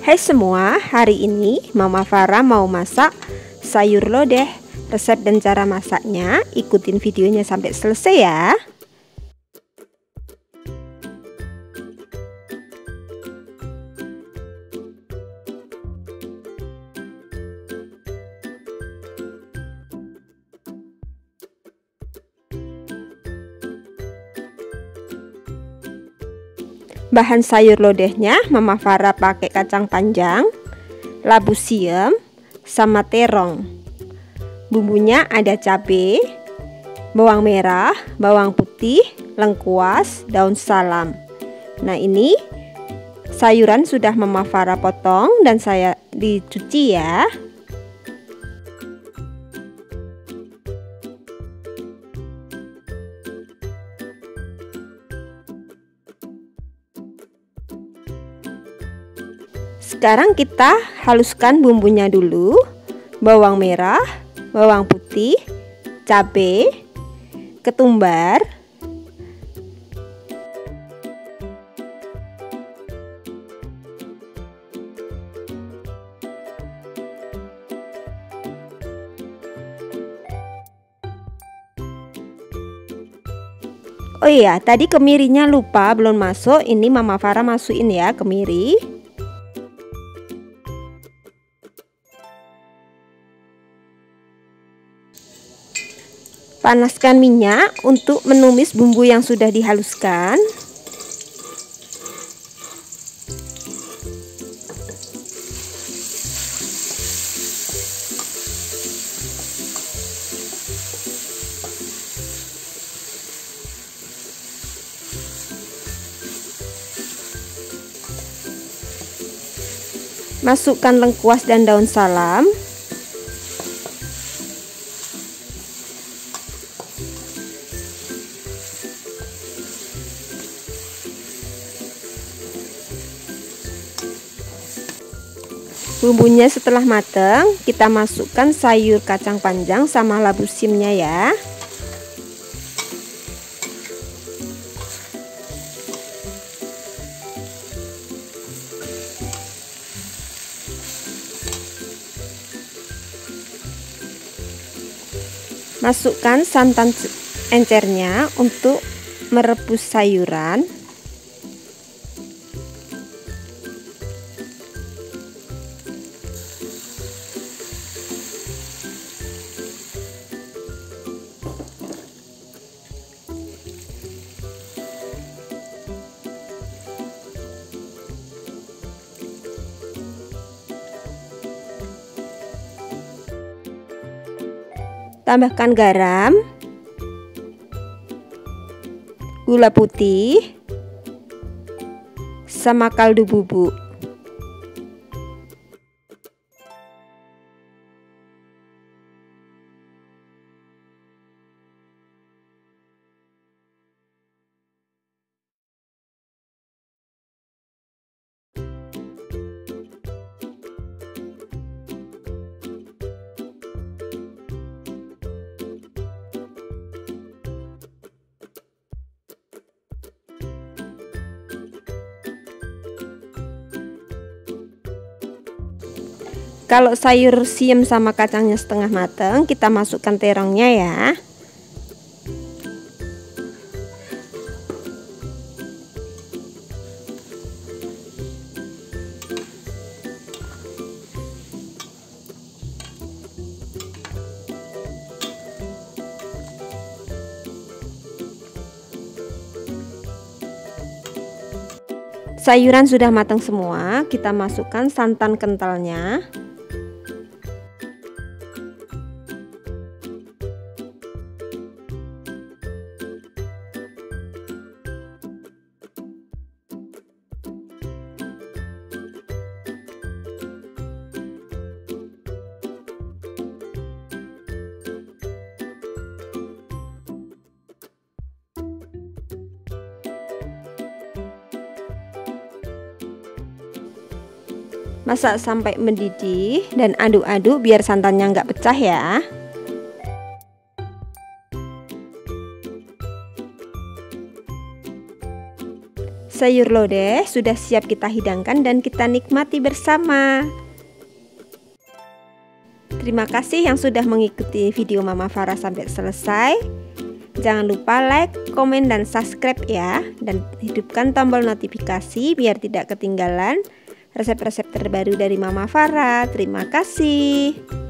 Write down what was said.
Hai semua, hari ini Mama Farah mau masak sayur lodeh. Resep dan cara masaknya, ikutin videonya sampai selesai ya. Bahan sayur lodehnya Mama Farah pakai kacang panjang, labu siam, sama terong. Bumbunya ada cabai, bawang merah, bawang putih, lengkuas, daun salam. Nah, ini sayuran sudah Mama Farah potong dan saya dicuci ya. Sekarang kita haluskan bumbunya dulu. Bawang merah, bawang putih, cabai, ketumbar, oh iya, tadi kemirinya lupa belum masuk. Ini Mama Farah masukin ya kemiri. Panaskan minyak untuk menumis bumbu yang sudah dihaluskan. Masukkan lengkuas dan daun salam. Bumbunya setelah matang, kita masukkan sayur kacang panjang sama labu simnya ya. Masukkan santan encernya untuk merebus sayuran. Tambahkan garam, gula putih, sama kaldu bubuk. Kalau sayur siam sama kacangnya setengah matang, kita masukkan terongnya ya. Sayuran sudah matang semua, kita masukkan santan kentalnya. Masak sampai mendidih dan aduk-aduk biar santannya nggak pecah ya. Sayur lodeh sudah siap kita hidangkan dan kita nikmati bersama. Terima kasih yang sudah mengikuti video Mama Farah sampai selesai. Jangan lupa like, komen, dan subscribe ya. Dan hidupkan tombol notifikasi biar tidak ketinggalan resep-resep terbaru dari Mama Farah. Terima kasih.